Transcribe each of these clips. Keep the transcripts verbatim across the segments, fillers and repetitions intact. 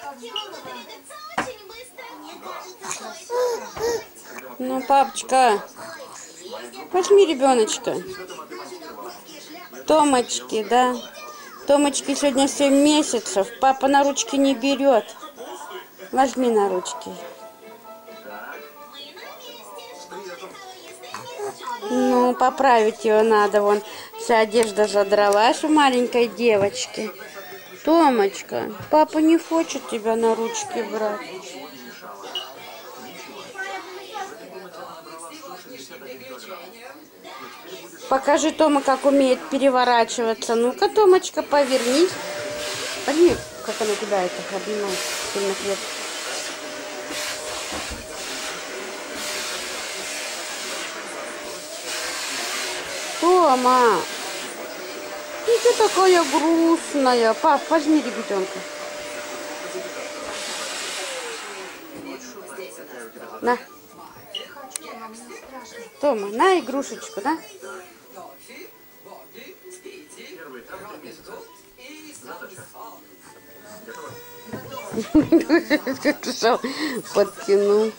Ну, папочка, возьми ребеночка. Томочки, да. Томочки сегодня семь месяцев. Папа на ручки не берет. Возьми на ручки. Ну, поправить ее надо. Вон, вся одежда задралась у маленькой девочки. Томочка, папа не хочет тебя на ручки брать. Покажи Тома, как умеет переворачиваться. Ну-ка, Томочка, повернись. Подними, как она тебя это обнимает. Сильно крепко. Тома, ну ты такая грустная. Пап, возьми ребенка. На. Тома, на игрушечку, да? Подкинул.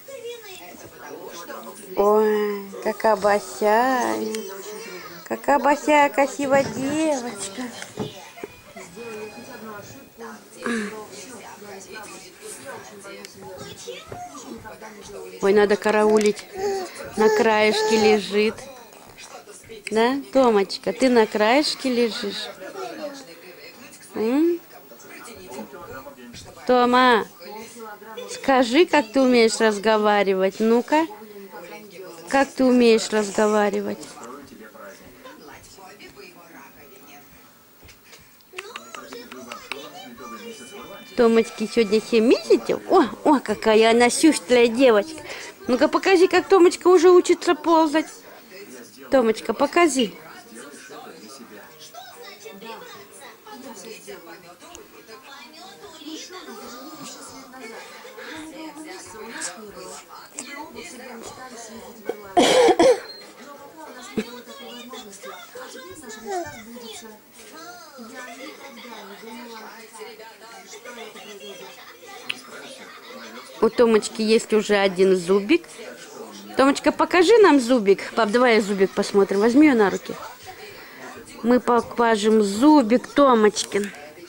Ой, какая босая. Какая босая, красивая девочка. Ой, надо караулить. На краешке лежит. Да, Томочка, ты на краешке лежишь? М? Тома, скажи, как ты умеешь разговаривать. Ну-ка, как ты умеешь разговаривать? Томочке сегодня семь месяцев. О, о, какая она шустрая девочка. Ну-ка, покажи, как Томочка уже учится ползать. Томочка, покажи. У Томочки есть уже один зубик. Томочка, покажи нам зубик. Пап, давай зубик посмотрим. Возьми ее на руки. Мы покажем зубик Томочкин.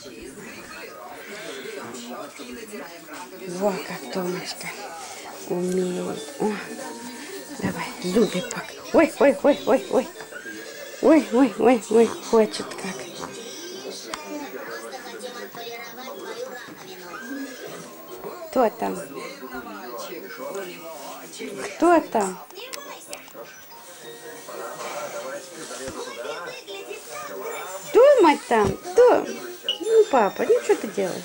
Вот как Томочка умеет. О, давай, зубик пока. Ой, ой, ой, ой, ой. Ой, ой, ой, ой, хочет как. Кто там? Кто там? Дома там? Кто? Ну, папа, ну что ты делаешь?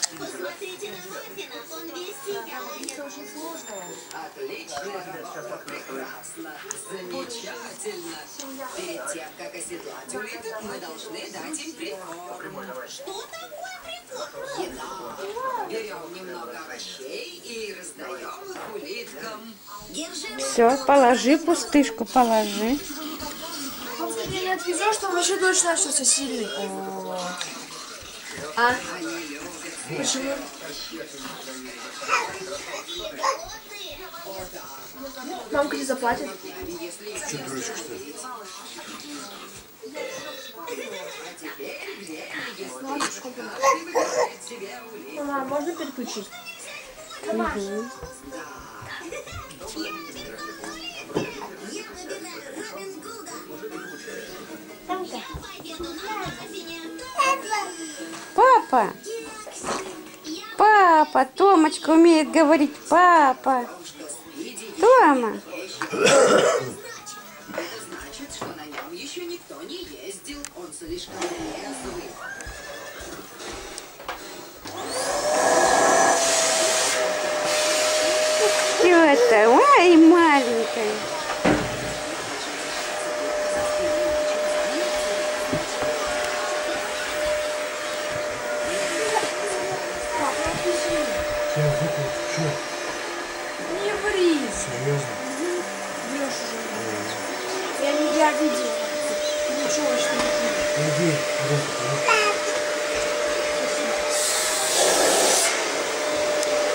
Замечательно. Перед тем, как оседлать улиток, мы должны дать им прикорм. Что такое прикорм? Еда. Берем немного овощей и раздаем их улиткам. Все, положи пустышку, положи. Ты не отвезешь, что вообще точно начался сильный. А? Почему? Мамка не заплатит. Что, дурочка, что ли? Мама, можно переключить? Угу. Папа! Папа! Томочка умеет говорить папа! Тома! Значит, что на нем еще никто не ездил. Он слишком резвый. Что это? Ой, маленькая! Сейчас выпьют. Что? Не ври. Серьезно? Врешь уже. Я, не- я видела. Ничего, что не Иди, Рука,